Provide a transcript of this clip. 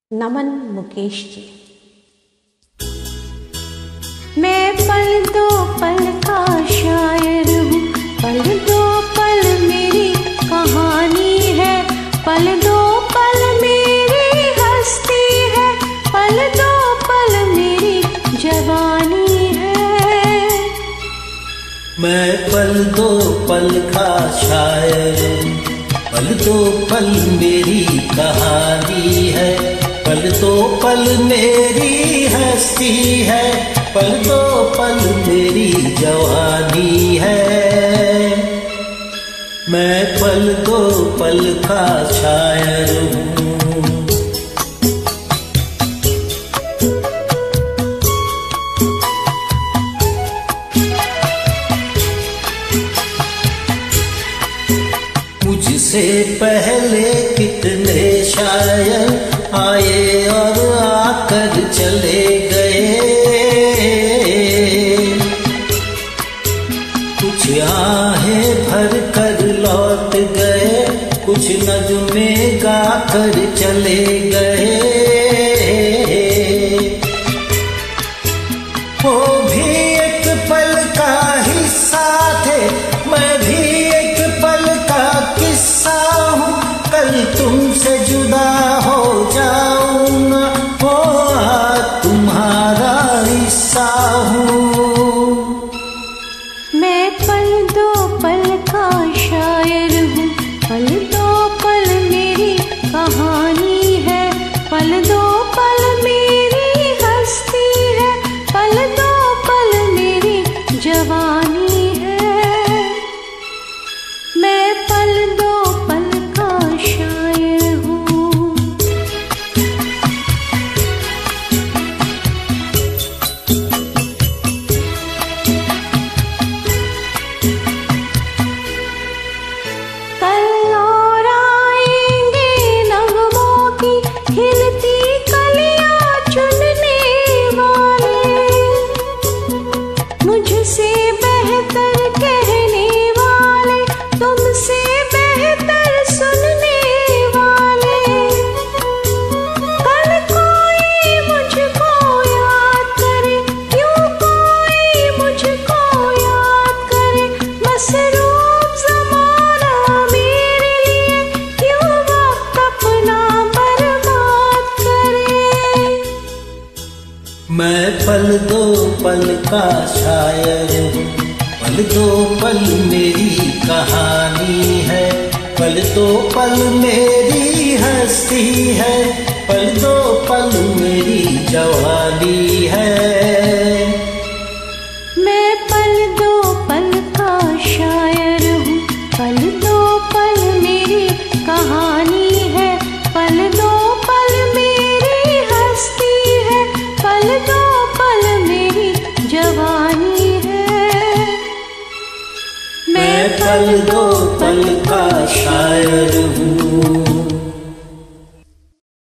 नमन मुकेश जी। मैं पल दो पल का शायर हूँ, पल दो पल मेरी कहानी है, पल दो पल मेरी हस्ती है, पल दो पल मेरी जवानी है। मैं पल दो पल का शायर हूँ, पल दो पल मेरी कहानी है, पल दो पल मेरी हस्ती है, पल दो पल मेरी जवानी है। मैं पल दो पल का शायर हूँ। मुझसे पहले कितने शायर आए और आकर चले गए, कुछ आहें भर कर लौट गए, कुछ नज़्में गा कर चले गए। वो भी एक पल का हिस्सा थे, मैं भी एक पल का किस्सा हूँ। कल तुमसे जुदा हो जाऊंगा, वो तुम्हारा हिस्सा हूँ। मैं पल दो पल का शायर हूँ, पल दो पल मेरी कहानी है, पल दो पल मेरी हस्ती है, पल दो पल मेरी जवानी है। मैं पल दो पल का शायर हूँ। कल और आएंगे नगमों की खिलती कलियां चुनने वाले, मुझसे बेहतर कहने वाले, तुमसे बेहतर सुनने वाले। कल कोई मुझको याद करे, यूं कोई मुझको याद करे, मसरूफ ज़माना मेरे लिए क्यों वक्त अपना बर्बाद करे। मैं पल दो पल का शायर हूँ, पल दो पल मेरी कहानी है, पल दो पल मेरी हस्ती है, पल दो पल मेरी जवानी है। मैं पल दो पल का शायर हूँ, पल दो पल मेरी कहानी है, पल दो पल मेरी हस्ती है, पल दो पल मेरी जवानी है। मैं पल दो पल का शायर हूँ।